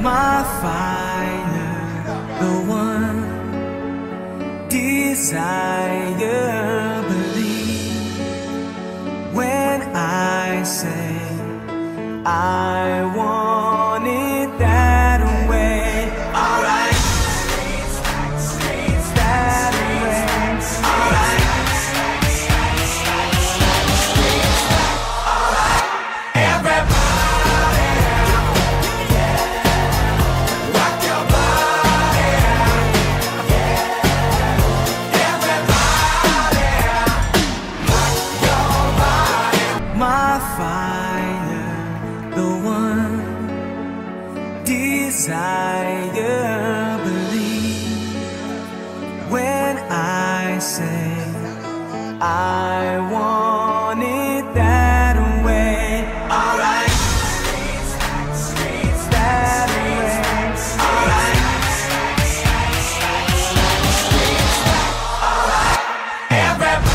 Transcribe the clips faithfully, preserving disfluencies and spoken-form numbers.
my fire, the one desire, believe when I say I want it that way. Alright, that way. Alright, alright, everybody. My fire, the one desire, believe when I say I want it that way. Alright, that way. Alright, alright, everybody.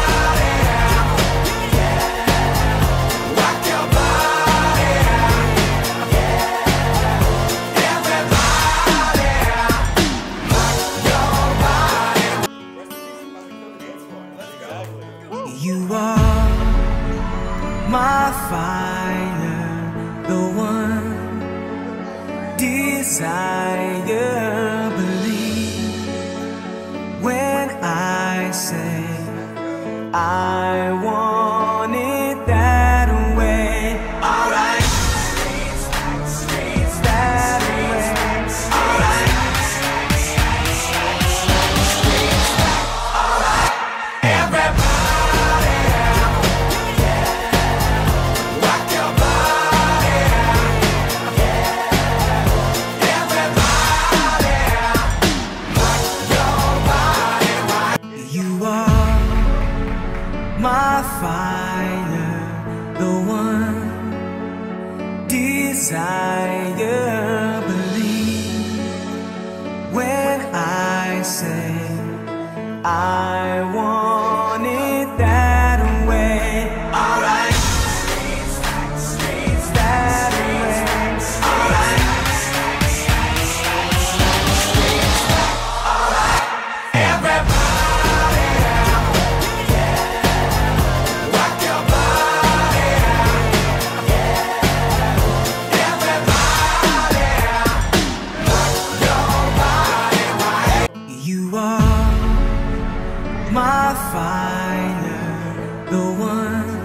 You are my fire, the one desire, believe when I say I want it that way. Alright, that way. Alright, alright, everybody. My fire, the one desire, believe when I say I want it that way. Alright, that way. Alright, alright, everybody. My fire, the one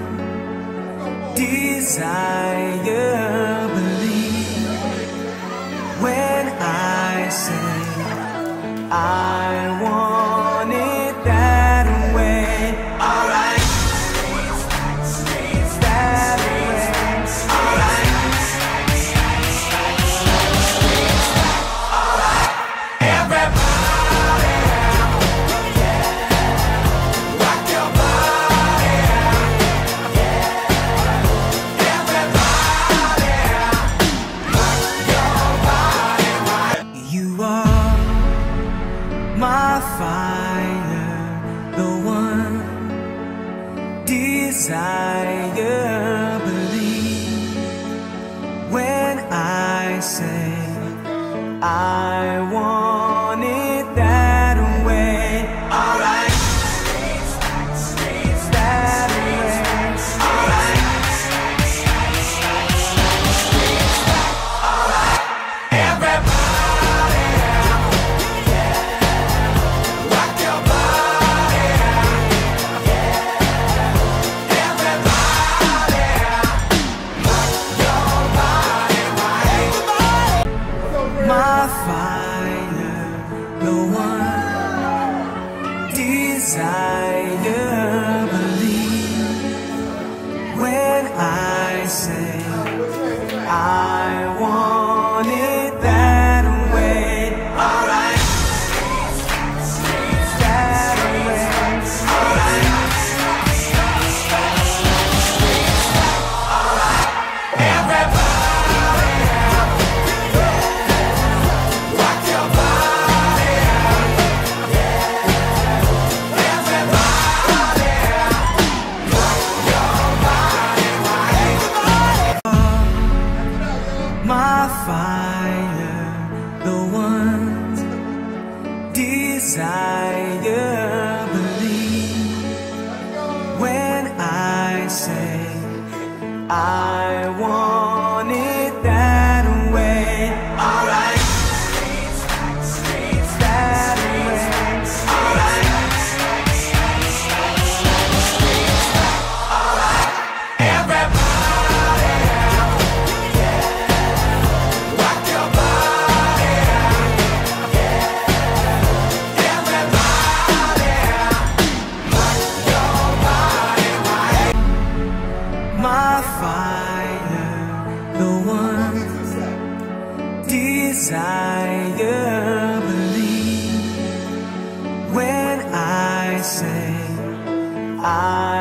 desire, believe when I say I want it that way. Alright, that way. Alright, alright, everybody. My fire, the one desire, believe when I say I want it that way. Alright, that way. Alright, alright, everybody. My fire, my fire, the ones desire, believe when I say I want it that way. Alright. Desire, believe when I say I